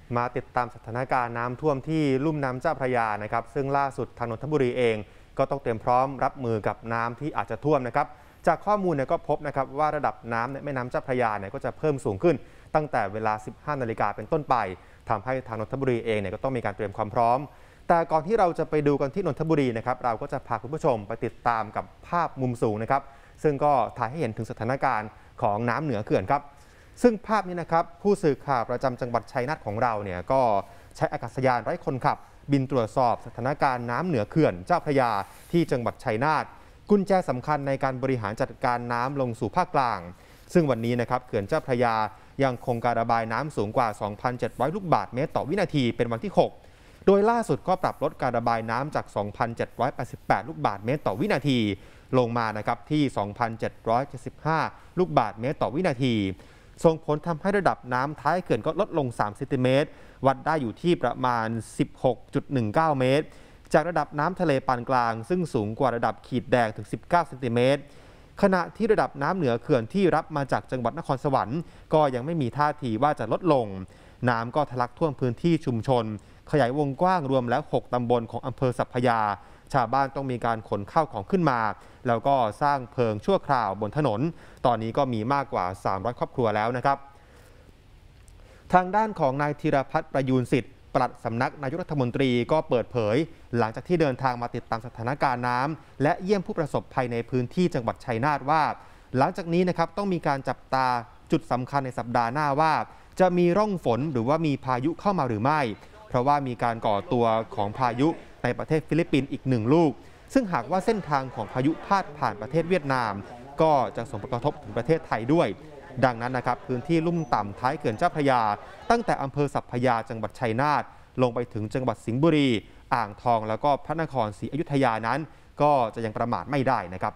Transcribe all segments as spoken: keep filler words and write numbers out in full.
มาติดตามสถานการณ์น้ำท่วมที่ลุ่มน้ำเจ้าพระยานะครับซึ่งล่าสุดทางนนทบุรีเองก็ต้องเตรียมพร้อมรับมือกับน้ำที่อาจจะท่วมนะครับจากข้อมูลเนี่ยก็พบนะครับว่าระดับน้ำในแม่น้ำเจ้าพระยาเนี่ยก็จะเพิ่มสูงขึ้นตั้งแต่เวลา สิบห้านาฬิกาเป็นต้นไปทำให้ทางนนทบุรีเองเนี่ยก็ต้องมีการเตรียมความพร้อมแต่ก่อนที่เราจะไปดูกันที่นนทบุรีนะครับเราก็จะพาคุณผู้ชมไปติดตามกับภาพมุมสูงนะครับซึ่งก็ถ่ายให้เห็นถึงสถานการณ์ของน้ำเหนือเขื่อนครับซึ่งภาพนี้นะครับผู้สื่อข่าวประจำจังหวัดชัยนาทของเราเนี่ยก็ใช้อากาศยานไร้คนขับบินตรวจสอบสถานการณ์น้ำเหนือเขื่อนเจ้าพระยาที่จังหวัดชัยนาทกุญแจสำคัญในการบริหารจัดการน้ำลงสู่ภาคกลางซึ่งวันนี้นะครับเขื่อนเจ้าพระยายังคงการระบายน้ำสูงกว่า สองพันเจ็ดร้อย ลูกบาศก์เมตรต่อวินาทีเป็นวันที่หกโดยล่าสุดก็ปรับลดการระบายน้ำจาก สองพันเจ็ดร้อยแปดสิบแปด ลูกบาศก์เมตรต่อวินาทีลงมานะครับที่ สองพันเจ็ดร้อยเจ็ดสิบห้า ลูกบาศก์เมตรต่อวินาทีส่งผลทำให้ระดับน้ำท้ายเขื่อนก็ลดลงสามเซนติเมตรวัดได้อยู่ที่ประมาณ สิบหกจุดหนึ่งเก้า เมตรจากระดับน้ำทะเลปานกลางซึ่งสูงกว่าระดับขีดแดงถึงสิบเก้าเซนติเมตรขณะที่ระดับน้ำเหนือเขื่อนที่รับมาจากจังหวัดนครสวรรค์ก็ยังไม่มีท่าทีว่าจะลดลงน้ำก็ทะลักท่วมพื้นที่ชุมชนขยายวงกว้างรวมแล้วหกตำบลของอำเภอสัพพยาชาวบ้านต้องมีการขนข้าวของขึ้นมาแล้วก็สร้างเพิงชั่วคราวบนถนนตอนนี้ก็มีมากกว่าสามร้อยครอบครัวแล้วนะครับทางด้านของนายธีรพัฒน์ประยูรสิทธิ์ปลัดสำนักนายกรัฐมนตรีก็เปิดเผยหลังจากที่เดินทางมาติดตามสถานการณ์น้ำและเยี่ยมผู้ประสบภัยในพื้นที่จังหวัดชัยนาทว่าหลังจากนี้นะครับต้องมีการจับตาจุดสำคัญในสัปดาห์หน้าว่าจะมีร่องฝนหรือว่ามีพายุเข้ามาหรือไม่เพราะว่ามีการก่อตัวของพายุในประเทศฟิลิปปินส์อีกหนึ่งลูกซึ่งหากว่าเส้นทางของพายุพาดผ่านประเทศเวียดนามก็จะส่งผลกระทบถึงประเทศไทยด้วยดังนั้นนะครับพื้นที่ลุ่มต่ำท้ายเขื่อนเจ้าพระยาตั้งแต่อำเภอสัพพยาจังหวัดชัยนาทลงไปถึงจังหวัดสิงห์บุรีอ่างทองแล้วก็พระนครศรีอยุธยานั้นก็จะยังประมาทไม่ได้นะครับ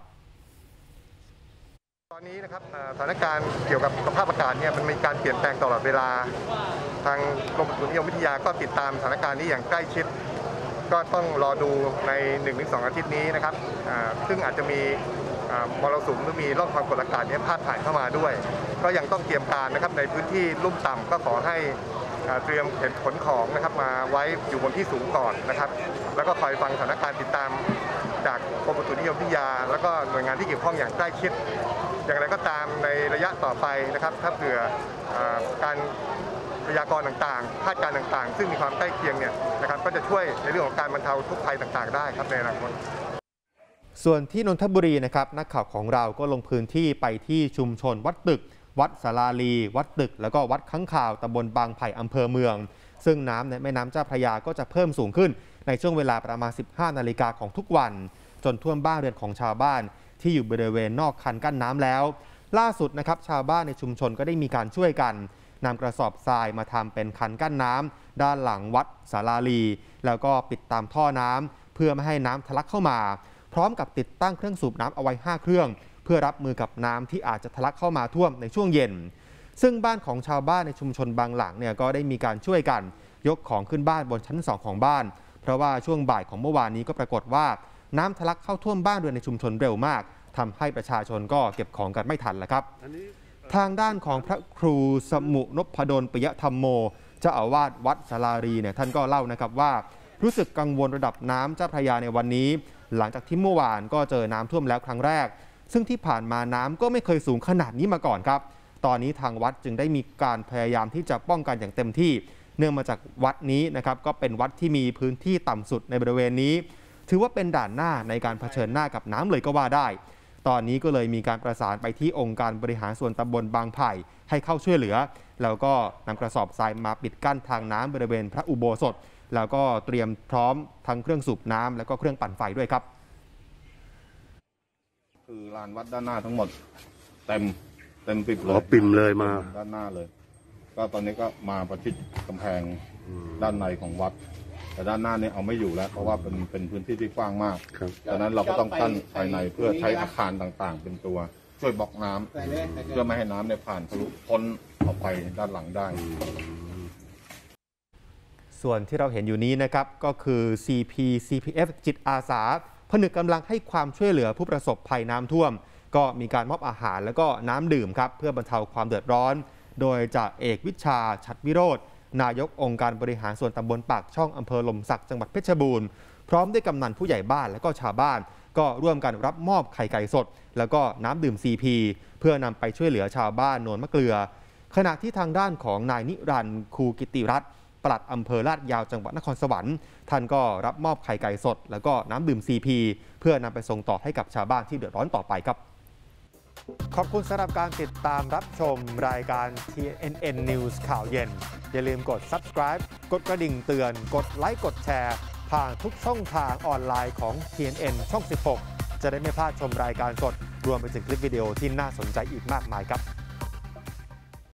ตอนนี้นะครับสถานการณ์เกี่ยวกับสภาพอากาศเนี่ยมันมีการเปลี่ยนแปลงตลอดเวลาทางกรมอุตุนิยมวิทยาก็ติดตามสถานการณ์นี้อย่างใกล้ชิดก็ต้องรอดูใน หนึ่งถึงสอง อาทิตย์นี้นะครับซึ่งอาจจะมีมรสุมหรือมีร่องความกดอากาศนี้พาดผ่านเข้ามาด้วยก็ยังต้องเตรียมการนะครับในพื้นที่ลุ่มต่ำก็ขอให้เตรียมขนของนะครับมาไว้อยู่บนที่สูงก่อนนะครับแล้วก็คอยฟังสถานการณ์ติดตามจากกรมอุตุนิยมวิทยาแล้วก็หน่วยงานที่เกี่ยวข้องอย่างใกล้ชิดอย่างไรก็ตามในระยะต่อไปนะครับถ้าเผื่อการพยากรณ์ต่างๆคาดการณ์ต่างๆซึ่งมีความใกล้เคียงเนี่ยนะครับก็จะช่วยในเรื่องของการบรรเทาทุกภัยต่างๆได้ครับในอนาคตส่วนที่นนทบุรีนะครับนักข่าวของเราก็ลงพื้นที่ไปที่ชุมชนวัดตึกวัดสาราลีวัดตึกแล้วก็วัดค้างคาวตำบลบางไผ่อำเภอเมืองซึ่งน้ำในแม่น้ำเจ้าพระยาก็จะเพิ่มสูงขึ้นในช่วงเวลาประมาณ สิบห้านาฬิกาของทุกวันจนท่วมบ้านเรือนของชาวบ้านที่อยู่บริเวณนอกคันกั้นน้ำแล้วล่าสุดนะครับชาวบ้านในชุมชนก็ได้มีการช่วยกันนำกระสอบทรายมาทำเป็นคันกั้นน้ำด้านหลังวัดสาราลีแล้วก็ปิดตามท่อน้ำเพื่อไม่ให้น้ำทะลักเข้ามาพร้อมกับติดตั้งเครื่องสูบน้ำเอาไว้ห้าเครื่องเพื่อรับมือกับน้ำที่อาจจะทะลักเข้ามาท่วมในช่วงเย็นซึ่งบ้านของชาวบ้านในชุมชนบางหลังเนี่ยก็ได้มีการช่วยกันยกของขึ้นบ้านบนชั้นสองของบ้านเพราะว่าช่วงบ่ายของเมื่อวานนี้ก็ปรากฏว่าน้ำทะลักเข้าท่วมบ้านเรือนในชุมชนเร็วมากทำให้ประชาชนก็เก็บของกันไม่ทันแล้วครับทางด้านของพระครูสมุนพดลปิยธรรมโมเจ้าอาวาสวัดสารารีเนี่ยท่านก็เล่านะครับว่ารู้สึกกังวลระดับน้ำเจ้าพระยาในวันนี้หลังจากที่เมื่อวานก็เจอน้ำท่วมแล้วครั้งแรกซึ่งที่ผ่านมาน้ำก็ไม่เคยสูงขนาดนี้มาก่อนครับตอนนี้ทางวัดจึงได้มีการพยายามที่จะป้องกันอย่างเต็มที่เนื่องมาจากวัดนี้นะครับก็เป็นวัดที่มีพื้นที่ต่ำสุดในบริเวณนี้ถือว่าเป็นด่านหน้าในการเผชิญหน้ากับน้ำเลยก็ว่าได้ตอนนี้ก็เลยมีการประสานไปที่องค์การบริหารส่วนตำบลบางไผ่ให้เข้าช่วยเหลือแล้วก็นำกระสอบทรายมาปิดกั้นทางน้ำบริเวณพระอุโบสถแล้วก็เตรียมพร้อมทั้งเครื่องสูบน้ำแล้วก็เครื่องปั่นไฟด้วยครับคือลานวัดด้านหน้าทั้งหมดเต็มเต็มปิดเลยปิ่มเลยมาด้านหน้าเลยก็ตอนนี้ก็มาประชิดกำแพงด้านในของวัดแต่ด้านหน้านี้เอาไม่อยู่แล้วเพราะว่าเป็นเป็นพื้นที่ที่กว้างมากดังนั้นเราก็ต้องกั้นภายในเพื่อใช้อาคารต่างๆเป็นตัวช่วยบล็อกน้ำเพื่อไม่ให้น้ำเนี่ยผ่านทะลุพ้นออกไปด้านหลังได้ส่วนที่เราเห็นอยู่นี้นะครับก็คือ ซี พี ซี พี เอฟ จิตอาสาผนึกกำลังให้ความช่วยเหลือผู้ประสบภัยน้ำท่วมก็มีการมอบอาหารแล้วก็น้ำดื่มครับเพื่อบรรเทาความเดือดร้อนโดยจ่าเอกวิชาฉัตรวิโรจน์นายกองค์การบริหารส่วนตำบลปากช่องอำเภอหล่มสักจังหวัดเพชรบูรณ์พร้อมด้วยกำนันผู้ใหญ่บ้านและก็ชาวบ้านก็ร่วมกันรับมอบไข่ไก่สดแล้วก็น้ำดื่ม ซี พี เพื่อนำไปช่วยเหลือชาวบ้านโนนมะเกลือขณะที่ทางด้านของนายนิรันดร์คูกิติรัตน์ปลัดอำเภอลาดยาวจังหวัดนครสวรรค์ท่านก็รับมอบไข่ไก่สดแล้วก็น้ำดื่ม ซี พี เพื่อนำไปส่งต่อให้กับชาวบ้านที่เดือดร้อนต่อไปครับขอบคุณสำหรับการติดตามรับชมรายการ ที เอ็น เอ็น News ข่าวเย็นอย่าลืมกด Subscribe กดกระดิ่งเตือนกดไลค์กดแชร์ผ่านทุกช่องทางออนไลน์ของ ที เอ็น เอ็น ช่อง สิบหกจะได้ไม่พลาดชมรายการสดรวมไปถึงคลิปวิดีโอที่น่าสนใจอีกมากมายครับ